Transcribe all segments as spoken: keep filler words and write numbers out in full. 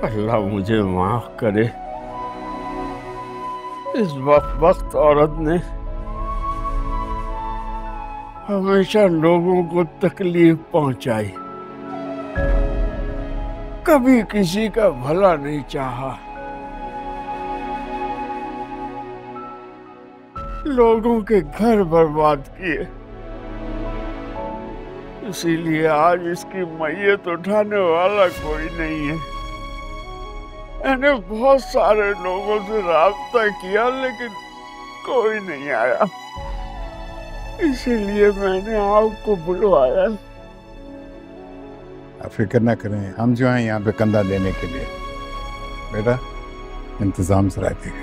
अल्लाह मुझे माफ करे, इस वक्त औरत ने हमेशा लोगों को तकलीफ पहुंचाई, कभी किसी का भला नहीं चाहा। लोगों के घर बर्बाद किए, इसीलिए आज इसकी मैयत उठाने वाला कोई नहीं है। मैंने बहुत सारे लोगों से राब्ता किया लेकिन कोई नहीं आया, इसीलिए मैंने आपको बुलवाया। आप फिक्र ना करें, हम जो हैं यहाँ पे कंधा देने के लिए। बेटा इंतजाम से रखिएगा।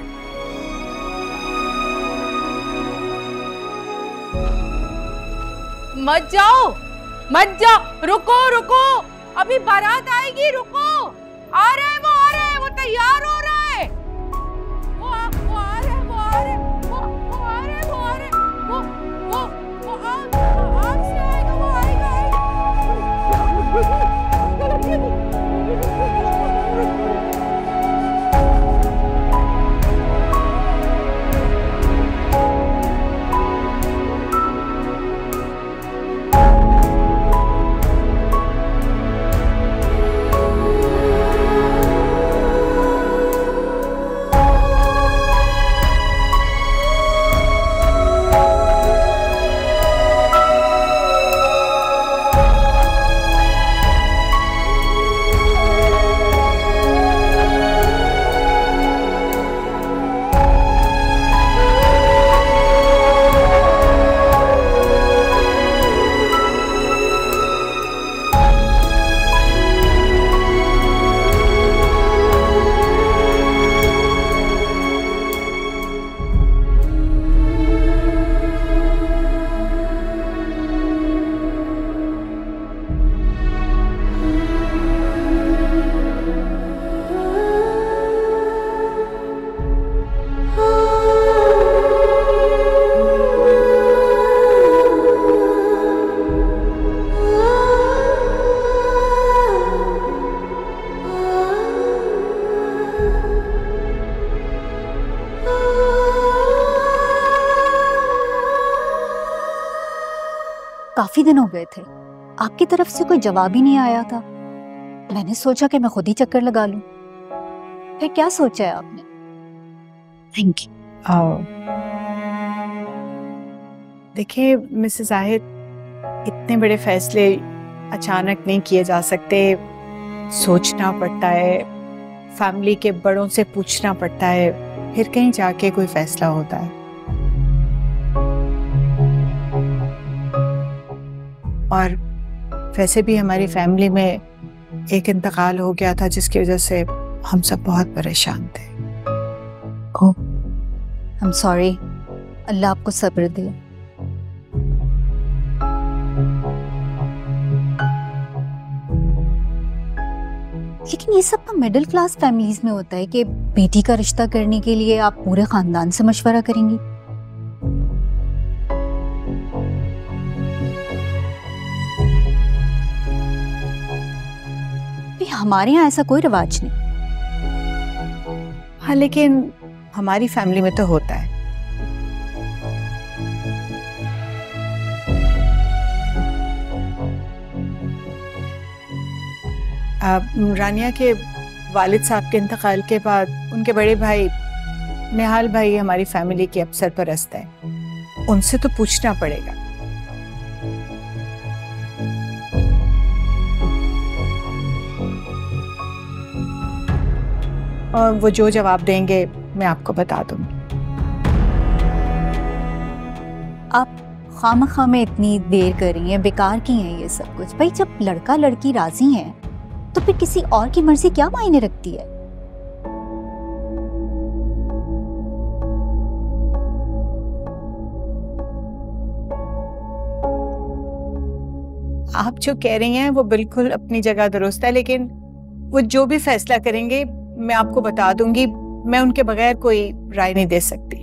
मत जाओ मत जाओ, रुको रुको, अभी बारात आएगी, रुको। आ रहे हैं वो, आ रहे हैं वो, तैयार हो रहे हैं वो, आ, वो आ रहे हैं वो आ रहे हैं वो वो आ रहे हैं वो आ रहे हैं वो वो वो आग आग से आएगा, वो आएगा आएगा। काफी दिन हो गए थे, आपकी तरफ से कोई जवाब ही नहीं आया था। मैंने सोचा कि मैं खुद ही चक्कर लगा लूं। फिर क्या सोचा है आपने? Thank you. देखिए मिसेस जाहिद, इतने बड़े फैसले अचानक नहीं किए जा सकते, सोचना पड़ता है, फैमिली के बड़ों से पूछना पड़ता है, फिर कहीं जाके कोई फैसला होता है। और वैसे भी हमारी फैमिली में एक इंतकाल हो गया था जिसकी वजह से हम सब बहुत परेशान थे। ओह, आई एम सॉरी। अल्लाह आपको सब्र दे। लेकिन ये सब तो मिडिल क्लास फैमिलीज में होता है कि बेटी का रिश्ता करने के लिए आप पूरे खानदान से मशवरा करेंगी। हमारे यहाँ ऐसा कोई रिवाज नहीं। हाँ, लेकिन हमारी फैमिली में तो होता है। रानिया के वालिद साहब के इंतकाल के बाद उनके बड़े भाई निहाल भाई हमारी फैमिली के अब सरपरस्त हैं, उनसे तो पूछना पड़ेगा। और वो जो जवाब देंगे मैं आपको बता दूंगी। आप खामखा में इतनी देर कर रही हैं, बेकार की है ये सब कुछ। भाई जब लड़का लड़की राजी हैं तो फिर किसी और की मर्जी क्या मायने रखती है? आप जो कह रही हैं वो बिल्कुल अपनी जगह दुरुस्त है, लेकिन वो जो भी फैसला करेंगे मैं आपको बता दूंगी। मैं उनके बगैर कोई राय नहीं दे सकती।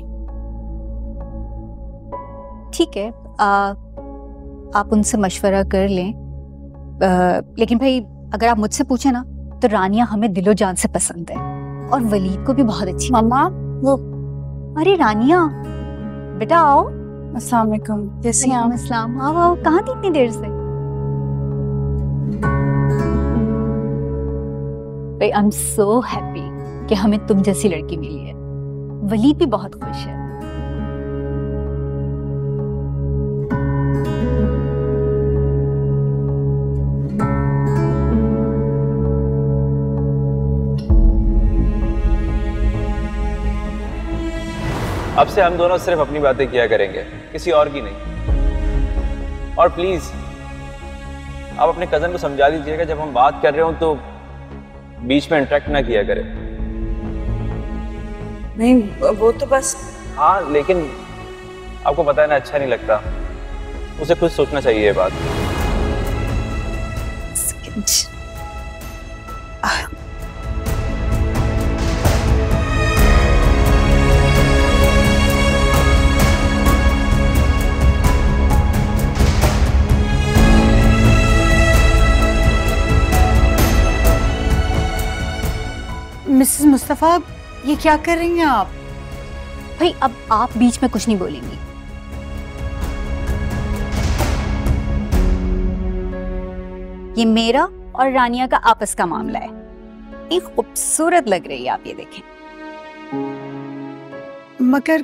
ठीक है, आ, आप उनसे मशवरा कर लें। आ, लेकिन भाई अगर आप मुझसे पूछे ना तो रानिया हमें दिलो जान से पसंद है और वलीद को भी बहुत अच्छी। मम्मा वो अरे रानिया बेटा आओ। अस्सलाम वालेकुम, कैसी हैं आप? अस्सलाम। आओ आओ, कहाँ थी इतनी देर से? भाई आई एम सो हैप्पी कि हमें तुम जैसी लड़की मिली है। वलीद भी बहुत खुश है। अब से हम दोनों सिर्फ अपनी बातें किया करेंगे, किसी और की नहीं। और प्लीज आप अपने कजन को समझा दीजिएगा जब हम बात कर रहे हो तो बीच में इंटरेक्ट ना किया करें। नहीं वो तो बस। हाँ लेकिन आपको पता है ना, अच्छा नहीं लगता, उसे खुद सोचना चाहिए ये बात। मिसेस मुस्तफा ये क्या कर रही हैं आप? भाई अब आप बीच में कुछ नहीं बोलेंगी। ये मेरा और रानिया का आपस का मामला है। एक खूबसूरत लग रही है आप, ये देखें। मगर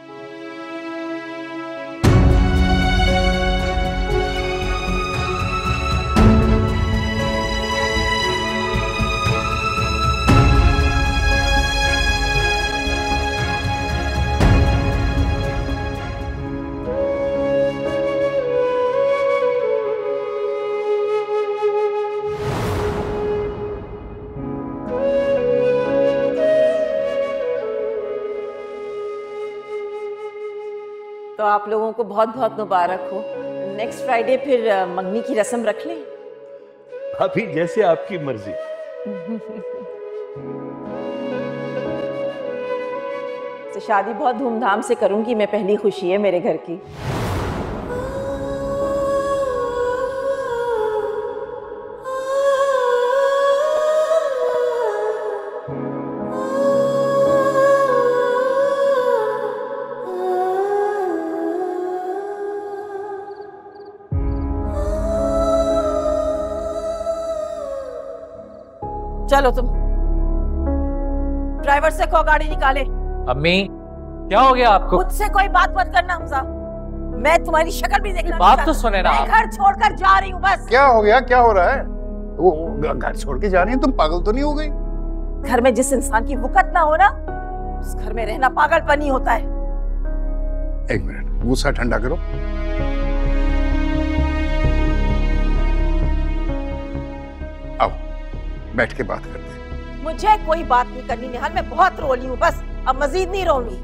तो आप लोगों को बहुत बहुत मुबारक हो। नेक्स्ट फ्राइडे फिर मंगनी की रस्म रख लें। अभी जैसे आपकी मर्जी। तो शादी बहुत धूमधाम से करूंगी मैं, पहली खुशी है मेरे घर की। चलो तुम ड्राइवर से कहो गाड़ी निकाले। अम्मी क्या हो गया आपको? मुझसे कोई बात मत करना हमजा, मैं तुम्हारी शक्ल भी देखना। बात तो सुने ना। मैं घर छोड़कर जा रही हूँ बस। क्या हो गया, क्या हो रहा है? वो घर छोड़ के जा रही है, तुम पागल तो नहीं हो गई? घर में जिस इंसान की वक़्त ना हो ना, उस घर में रहना पागलपनी होता है। एक मिनट, गुस्सा ठंडा करो। आओ बैठ के बात करते हैं। मुझे कोई बात नहीं करनी निहाल, मैं बहुत रो ली हूँ बस, अब मजीद नहीं रोऊंगी।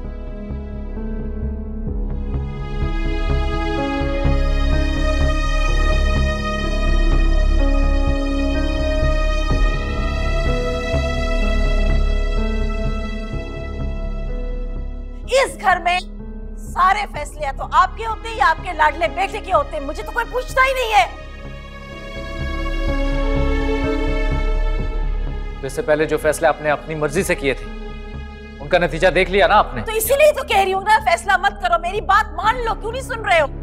इस घर में सारे फैसले या तो आपके होते हैं या आपके लाडले बेटे के होते हैं, मुझे तो कोई पूछता ही नहीं है। इससे पहले जो फैसले आपने अपनी मर्जी से किए थे, उनका नतीजा देख लिया ना आपने। तो इसीलिए तो कह रही हूँ ना, फैसला मत करो, मेरी बात मान लो, क्यों नहीं सुन रहे हो?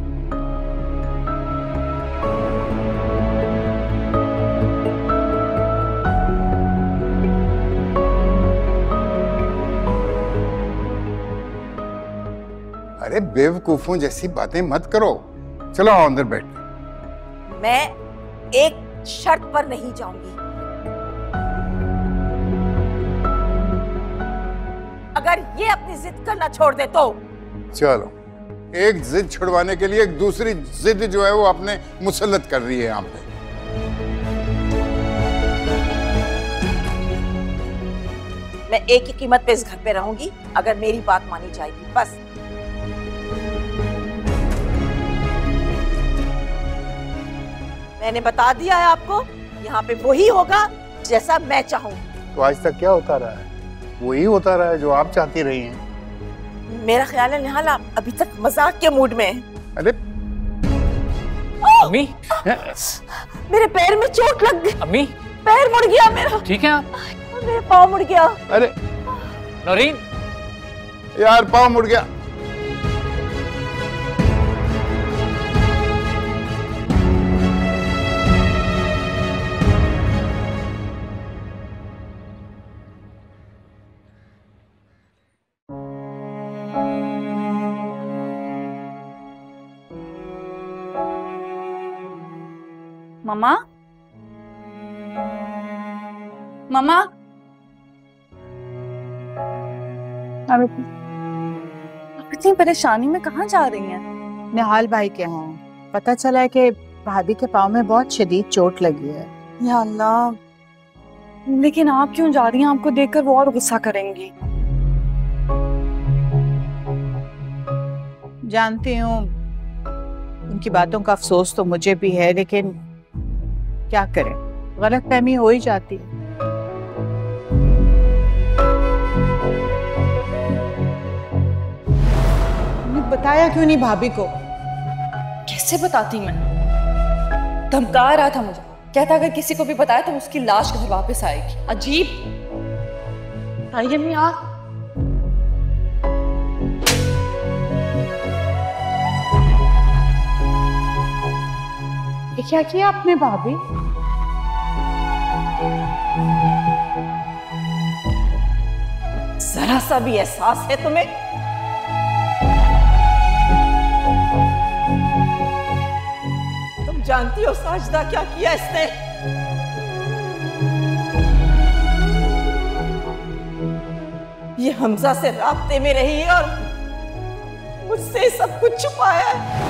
अरे बेवकूफों जैसी बातें मत करो, चलो आओ अंदर बैठ। मैं एक शर्त पर नहीं जाऊंगी। अगर ये अपनी जिद करना छोड़ दे तो। चलो, एक जिद छुड़वाने के लिए एक दूसरी जिद जो है वो आपने मुसल्लत कर रही है यहाँ पे। मैं एक ही कीमत पे इस घर पे रहूंगी अगर मेरी बात मानी जाएगी, बस। मैंने बता दिया है आपको, यहाँ पे वही होगा जैसा मैं चाहूँ। तो आज तक क्या होता रहा है? वही होता रहा है जो आप चाहती रही हैं। मेरा ख्याल है निहाल आप अभी तक मजाक के मूड में हैं। अरे अम्मी, मेरे पैर में चोट लग गई। अम्मी, पैर मुड़ गया मेरा। ठीक है आप? मेरा पाँव मुड़ गया। अरे नौरीन, यार पाँव मुड़ गया। मम्मा, मम्मा, आप इतनी परेशानी में कहाँ जा रही हैं? निहाल भाई के यहाँ पता चला है कि भाभी के पाँव में बहुत शदीद चोट लगी है। या अल्लाह, लेकिन आप क्यों जा रही हैं? आपको देखकर वो और गुस्सा करेंगी। जानती हूँ उनकी बातों का अफसोस तो मुझे भी है, लेकिन क्या करें, गलतफहमी हो ही जाती है। बताया क्यों नहीं भाभी को? कैसे बताती मैं? धमका रहा था मुझे, कहता अगर किसी को भी बताया तो उसकी लाश घर वापस आएगी। अजीब। आइए मैं आ ये क्या किया आपने भाभी? जरा सा भी एहसास है तुम्हें? तुम जानती हो साजिदा क्या किया इसने? ये हमजा से राब्ते में रही और मुझसे सब कुछ छुपाया है।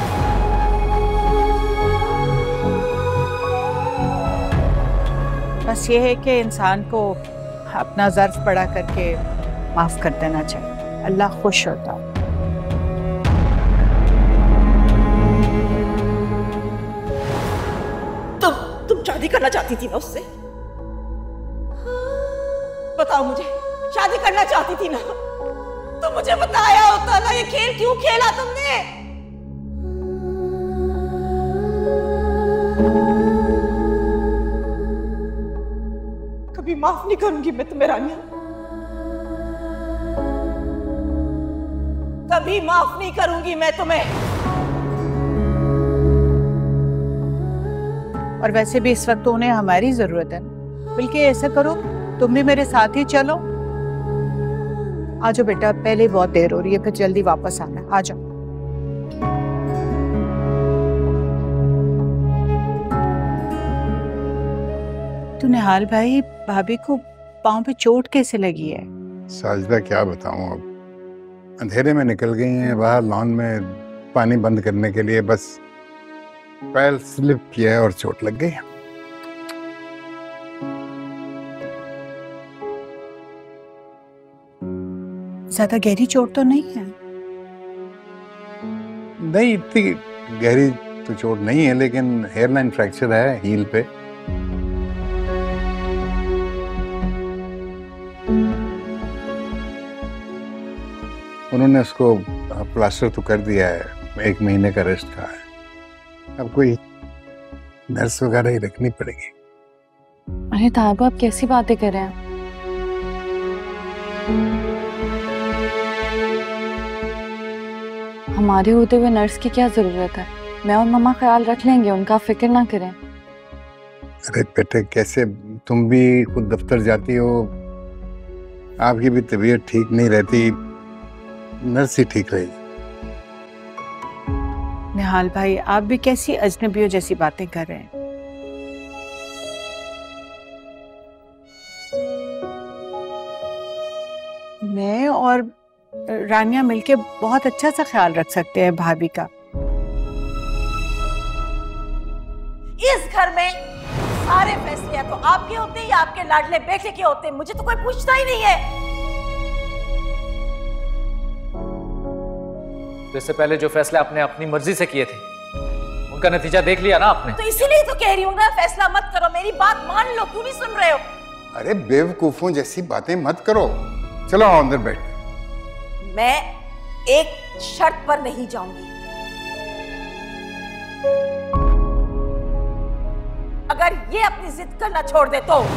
बस ये है कि इंसान को अपना ज़र्फ बड़ा करके माफ कर देना चाहिए, अल्लाह खुश होता है। तुम तुम शादी करना चाहती थी ना उससे? बताओ मुझे, शादी करना चाहती थी ना? तो मुझे बताया होता ना, ये खेल क्यों खेला तुमने? कभी माफ नहीं करूंगी मैं तुम्हें रानिया, कभी माफ नहीं करूंगी मैं तुम्हें। और वैसे भी इस वक्त तो उन्हें हमारी जरूरत है, बल्कि ऐसा करो तुम भी मेरे साथ ही चलो। आ जाओ बेटा, पहले ही बहुत देर हो रही है, फिर जल्दी वापस आना। आ जाओ। तो निहाल भाई, भाभी को पाँव पे चोट कैसे लगी है? साजिदा क्या बताऊं, अब अंधेरे में निकल गई हैं बाहर लॉन में पानी बंद करने के लिए, बस पैर स्लिप किया है और चोट लग गई। ज्यादा गहरी चोट तो नहीं है? नहीं, इतनी गहरी तो चोट नहीं है, लेकिन हेयरलाइन फ्रैक्चर है हील पे। उन्होंने उसको प्लास्टर तो कर दिया है, एक महीने का रेस्ट का है। अब कोई नर्स वगैरह ही रखनी पड़ेगी। अरे ताबा, आप कैसी बातें कर रहे हैं? हमारे होते हुए नर्स की क्या जरूरत है? मैं और मम्मा ख्याल रख लेंगे, उनका फिक्र ना करें। अरे बेटे, कैसे, तुम भी खुद दफ्तर जाती हो, आपकी भी तबीयत ठीक नहीं रहती, नर्स ही ठीक रहेगी। निहाल भाई, आप भी कैसी अजनबियों जैसी बातें कर रहे हैं? मैं और रानिया मिलके बहुत अच्छा सा ख्याल रख सकते हैं भाभी का। इस घर में सारे फैसले तो आपके होते हैं या आपके लाडले बेटे के होते हैं, मुझे तो कोई पूछता ही नहीं है। तो इससे पहले जो फैसले आपने अपनी मर्जी से किए थे, उनका नतीजा देख लिया ना आपने? तो इसीलिए तो कह रही हूँ ना, फैसला मत करो, मेरी बात मान लो। क्यों नहीं सुन रहे हो? अरे बेवकूफों जैसी बातें मत करो, चलो आओ अंदर बैठ। मैं एक शर्त पर नहीं जाऊंगी। अगर ये अपनी जिद करना छोड़ दे तो।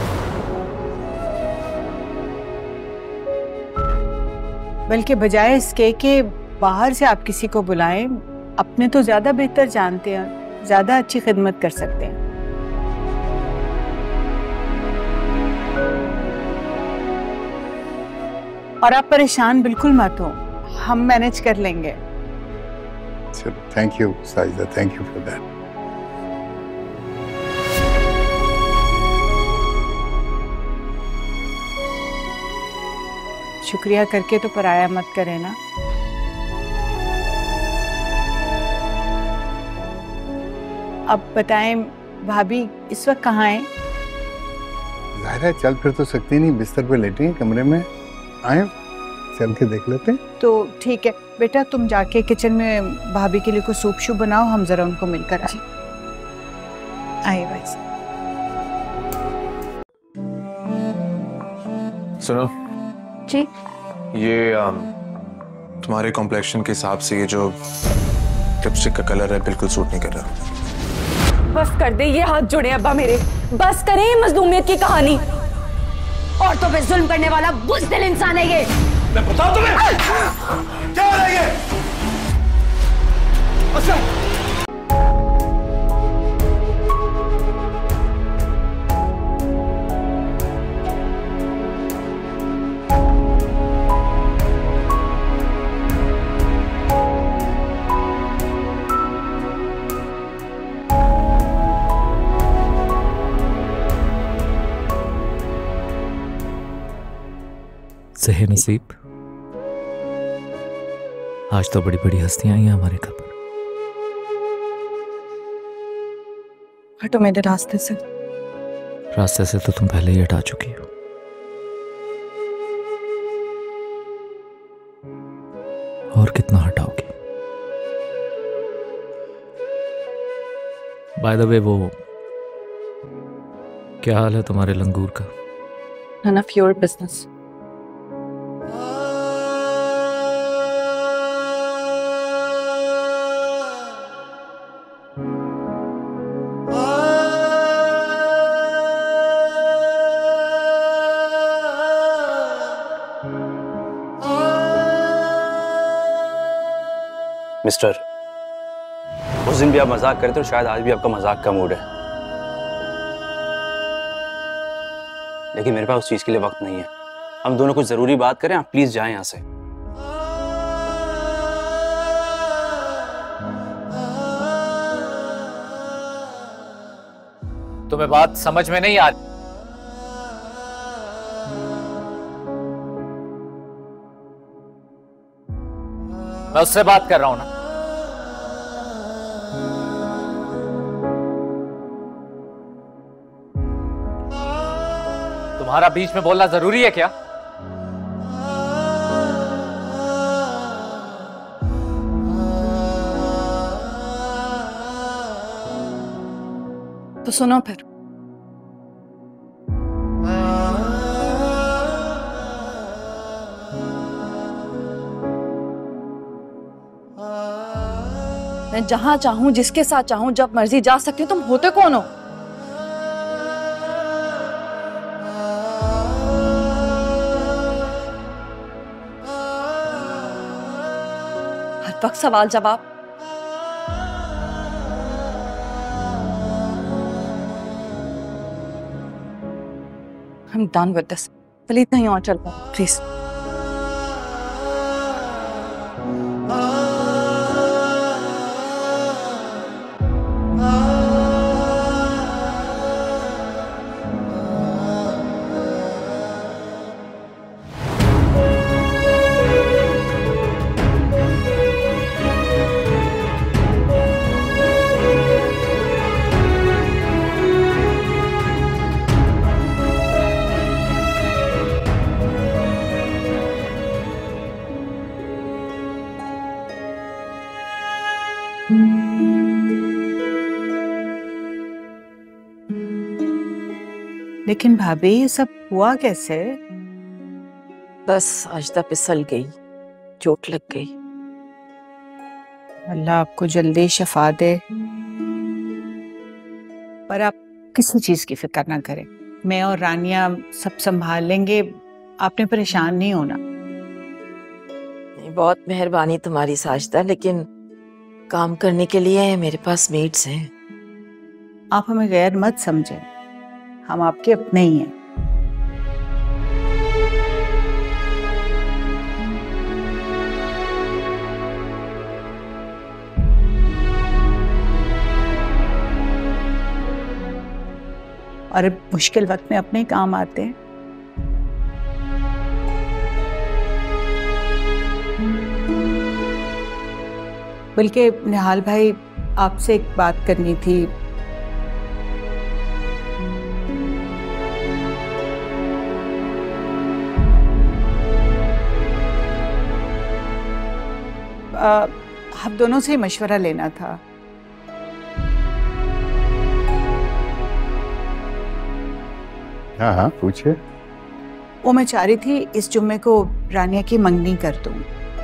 बल्कि बजाय इसके कि बाहर से आप किसी को बुलाएं, अपने तो ज्यादा बेहतर जानते हैं, ज्यादा अच्छी खिदमत कर सकते हैं। और आप परेशान बिल्कुल मत हो, हम मैनेज कर लेंगे। Thank you Sajida, thank you for that. शुक्रिया करके तो पराया मत करें ना। अब बताएं भाभी इस वक्त कहाँ हैं? जाहिर है चल फिर तो सकती नहीं, बिस्तर पे लेटी हैं कमरे में। आए चल के देख लेते हैं। तो ठीक है बेटा, तुम जाके किचन में भाभी के लिए कोई सूप शूप बनाओ, हम जरा उनको मिलकर आए। आइए भाई साहब। सुनो जी। ये आम, तुम्हारे कॉम्प्लेक्शन के हिसाब से ये जो लिपस्टिक का कलर है बिल्कुल सूट नहीं कर रहा। बस कर दे, ये हाथ जुड़े अब्बा मेरे, बस करें ये मजलूमियत की कहानी। औरतों पे जुल्म करने वाला बुज़दिल इंसान है ये। मैं बताऊं तुम्हें क्या हो रहा है ये? सही नसीब, आज तो बड़ी बड़ी हस्तियां आई हैं हमारे घर पर। हटो मेरे रास्ते से। रास्ते से तो तुम पहले ही हटा चुकी हो। और कितना हटाओगी? बाय द वे, वो क्या हाल है तुम्हारे लंगूर का? None of your business. Mister, उस दिन भी आप मजाक करते हो, शायद आज भी आपका मजाक का मूड है, लेकिन मेरे पास उस चीज के लिए वक्त नहीं है। हम दोनों कुछ जरूरी बात करें, आप प्लीज जाएं यहाँ से। तुम्हें बात समझ में नहीं आ रही? मैं उससे बात कर रहा हूं ना। तुम्हारा बीच में बोलना जरूरी है क्या? तो सुनो फिर। मैं जहां चाहूं, जिसके साथ चाहूं, जब मर्जी जा सकती हूं। तुम होते कौन हो? हर वक्त सवाल जवाब। I'm done with this. Please कहीं और चल पाओ, प्लीज। लेकिन भाभी ये सब हुआ कैसे? बस आजदा फिसल गई, चोट लग गई। अल्लाह आपको जल्दी शफा दे। पर आप किसी चीज की फिक्र ना करें, मैं और रानिया सब संभाल लेंगे, आपने परेशान नहीं होना। बहुत मेहरबानी तुम्हारी साजिदा, लेकिन काम करने के लिए मेरे पास मेड्स हैं। आप हमें गैर मत समझें, हम आपके अपने ही हैं। और मुश्किल वक्त में अपने काम आते हैं। बल्कि निहाल भाई, आपसे एक बात करनी थी। आप दोनों से मशवरा लेना था। हाँ हाँ पूछे। वो मैं चाह रही थी इस जुम्मे को रानिया की मंगनी कर दूं।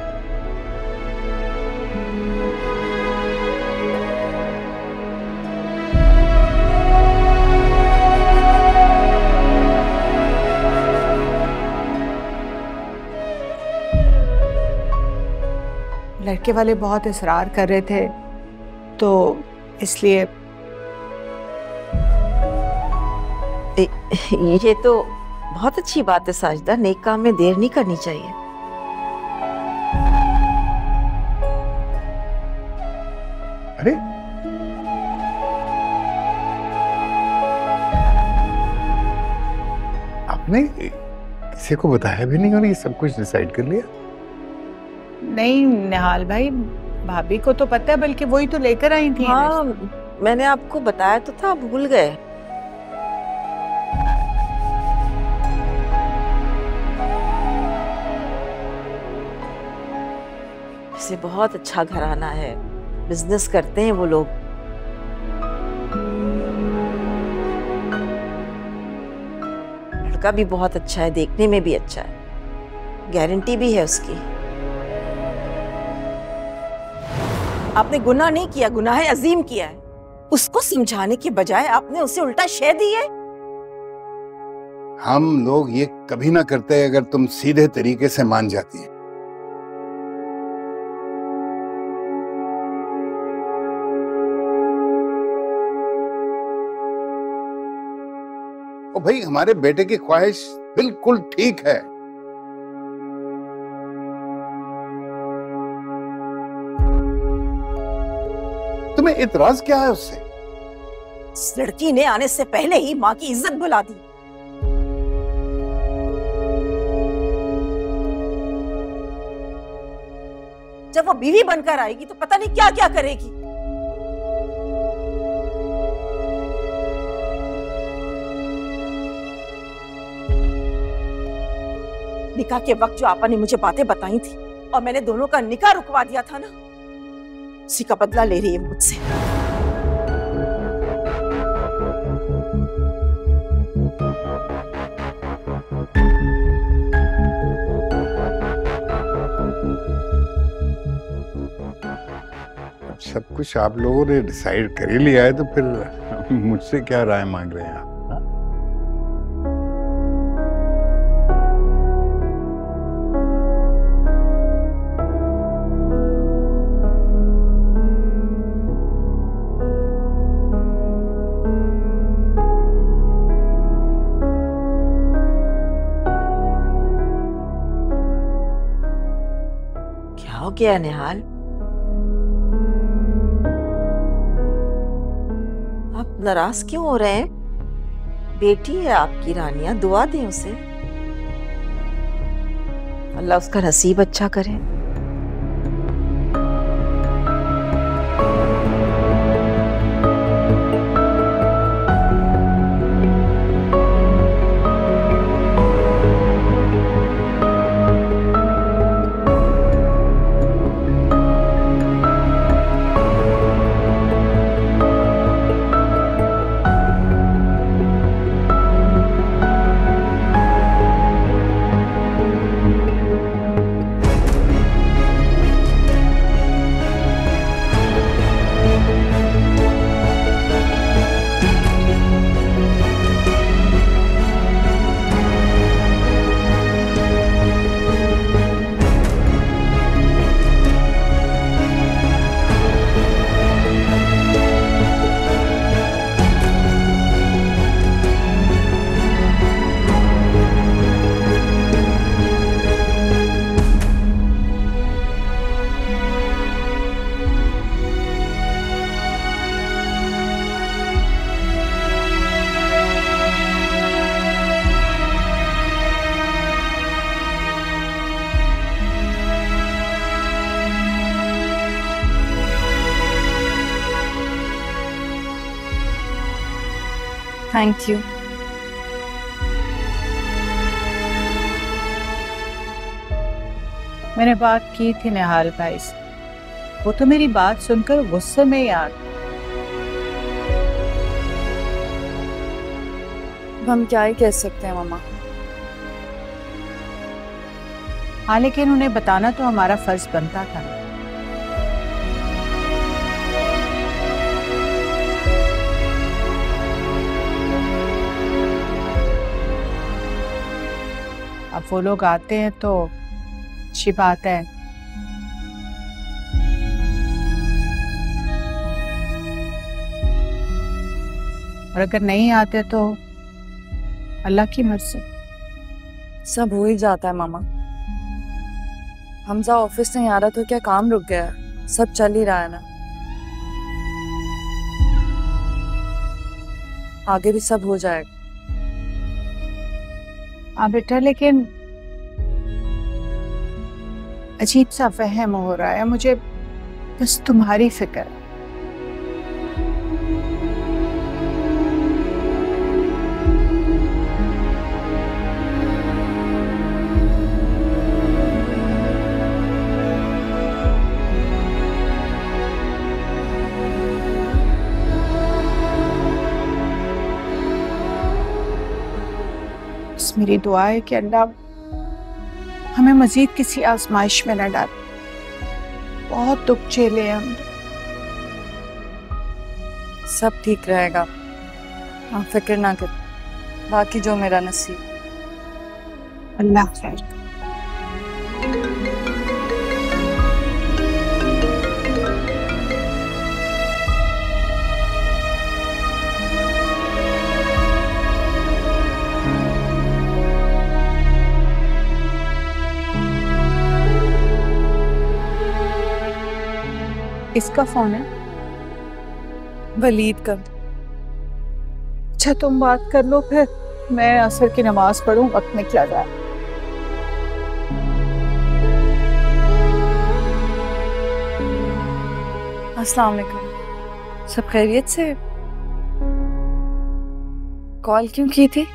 लड़के वाले बहुत इसरार कर रहे थे, तो इसलिए। ये तो बहुत अच्छी बात है साजिदा, नेक काम में देर नहीं करनी चाहिए। अरे आपने किसी को बताया भी नहीं और ये सब कुछ डिसाइड कर लिया? नहीं निहाल भाई, भाभी को तो पता है, बल्कि वही तो लेकर आई थी। हाँ, मैंने आपको बताया तो था, भूल गए। से बहुत अच्छा घराना है, बिजनेस करते हैं वो लोग। लड़का भी बहुत अच्छा है, देखने में भी अच्छा है, गारंटी भी है उसकी। आपने गुनाह नहीं किया, गुनाह अजीम किया है। उसको समझाने के बजाय आपने उसे उल्टा शे दी है। हम लोग ये कभी ना करते अगर तुम सीधे तरीके से मान जाती है। ओ भाई, हमारे बेटे की ख्वाहिश बिल्कुल ठीक है। तुम्हें इतराज क्या है उससे? इस लड़की ने आने से पहले ही माँ की इज्जत भुला दी। जब वो बीवी बनकर आएगी तो पता नहीं क्या क्या करेगी। निकाह के वक्त जो आपा ने मुझे बातें बताई थी और मैंने दोनों का निकाह रुकवा दिया था ना, उसी का बदला ले रही है मुझसे। सब कुछ आप लोगों ने डिसाइड कर ही लिया है तो फिर मुझसे क्या राय मांग रहे हैं आप? क्या हो गया निहाल? आप नाराज क्यों हो रहे हैं? बेटी है आपकी रानिया, दुआ दें उसे, अल्लाह उसका नसीब अच्छा करे। Thank you. मैंने बात की थी निहाल भाई से, वो तो मेरी बात सुनकर गुस्से में ही आ गए। हम क्या ही कह सकते हैं मामा। हाँ, लेकिन उन्हें बताना तो हमारा फर्ज बनता था। अब वो लोग आते हैं तो अच्छी बात है, और अगर नहीं आते तो अल्लाह की मर्जी। सब हो ही जाता है मामा। हमजा ऑफिस नहीं आ रहा तो क्या काम रुक गया? सब चल ही रहा है ना, आगे भी सब हो जाएगा। हाँ बेटा, लेकिन अजीब सा वहम हो रहा है मुझे, बस तुम्हारी फिक्र है। मेरी दुआ है कि अल्लाह हमें मजीद किसी आजमाइश में न डाले। बहुत दुख झेले हम। सब ठीक रहेगा, आप फिक्र ना कर, बाकी जो मेरा नसीब। अल्लाह खैर। किसका फोन है? वलीद का। अच्छा, तुम बात कर लो, फिर मैं असर की नमाज पढ़ूं, वक्त निकला जाए। अस्सलाम वालेकुम, सब खैरियत से? कॉल क्यों की थी?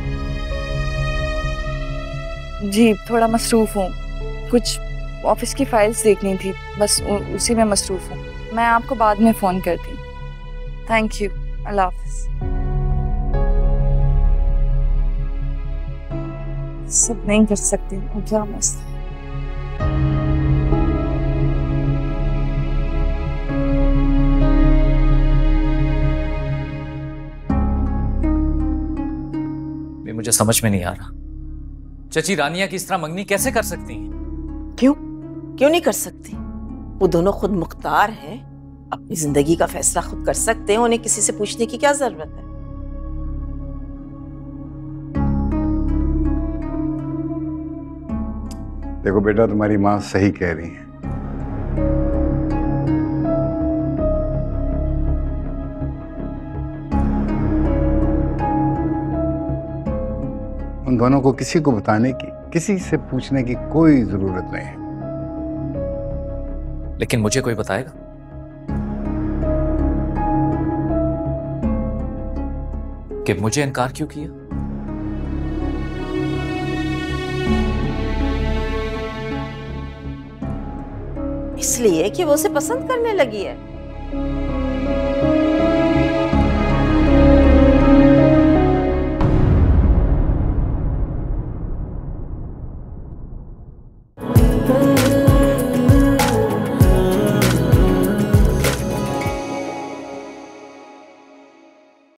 जी थोड़ा मसरूफ हूँ, कुछ ऑफिस की फाइल्स देखनी थी, बस उ, उसी में मसरूफ हूँ। मैं आपको बाद में फ़ोन करती हूँ। थैंक यू, अल्लाह हाफ़िज़। सब नहीं कर सकती, क्या मस्त। मुझे समझ में नहीं आ रहा, चची रानिया की इस तरह मंगनी कैसे कर सकती हैं? क्यों क्यों नहीं कर सकती? वो दोनों खुद मुख्तार हैं, अपनी जिंदगी का फैसला खुद कर सकते हैं, उन्हें किसी से पूछने की क्या जरूरत है? देखो बेटा, तुम्हारी माँ सही कह रही है। उन दोनों को किसी को बताने की, किसी से पूछने की कोई जरूरत नहीं है। लेकिन मुझे कोई बताएगा? कि मुझे इनकार क्यों किया? इसलिए कि वो उसे पसंद करने लगी है।